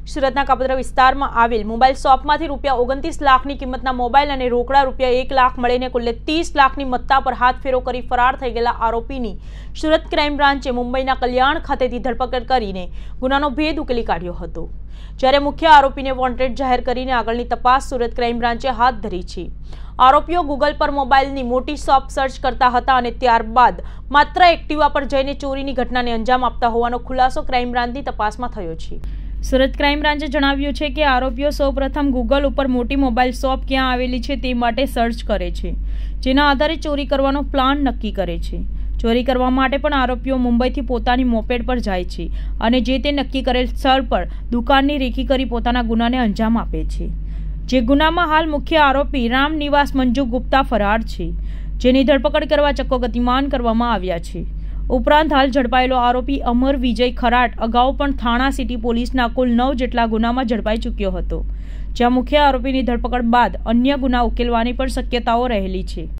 સુરતના કાપોદ્રા વિસ્તારમાં આવેલ મોબાઈલ શોપમાંથી ₹29 લાખની કિંમતના મોબાઈલ અને રોકડા ₹1 લાખ મળીને કુલ 30 લાખની મત્તા પર હાથ ફેરો કરી ફરાર થઈ ગયેલા આરોપીની સુરત ક્રાઇમ બ્રાન્ચે મુંબઈના કલ્યાણ ખાતેથી ધરપકડ કરીને ગુનાનો ભેદ ઉકેલી કાઢ્યો હતો, જ્યારે મુખ્ય આરોપીને વોન્ટેડ જાહેર કરીને આગળની તપાસ સુરત ક્રાઇમ બ્રાન્ચે હાથ ધરી છે। આરોપીઓ ગૂગલ પર મોબાઈલની મોટી શોપ સર્ચ કરતા હતા અને ત્યારબાદ માત્ર એક્ટિવા પર જઈને ચોરીની ઘટનાને અંજામ આપતા હોવાનો ખુલાસો ક્રાઇમ બ્રાન્ચની તપાસમાં થયો છે। સુરત ક્રાઇમ બ્રાન્ચે જણાવ્યું છે કે આરોપીઓ સૌપ્રથમ ગૂગલ ઉપર મોટી મોબાઈલ શોપ ક્યાં આવેલી છે તે માટે સર્ચ કરે છે, જેના આધારે ચોરી કરવાનો પ્લાન નક્કી કરે છે। ચોરી કરવા માટે પણ આરોપીઓ મુંબઈથી પોતાની મોપેડ પર જાય છે અને જે તે નક્કી કરેલ સ્થળ પર દુકાનની રેકી કરી પોતાના ગુનાને અંજામ આપે છે, જે ગુનામાં હાલ મુખ્ય આરોપી રામ નિવાસ મંજુ ગુપ્તા ફરાર છે, જેની ધરપકડ કરવા ચક્કો ગતિમાન કરવામાં આવ્યા છે। ઉપરાંત હાલ ઝડપાયેલો આરોપી અમર વિજય ખરાટ અગાઉ પણ થાણા સિટી પોલીસના કુલ 9 જેટલા ગુનામાં ઝડપાઈ ચૂક્યો હતો, જ્યાં મુખ્ય આરોપીની ધરપકડ બાદ અન્ય ગુના ઉકેલવાની પણ શક્યતાઓ રહેલી છે।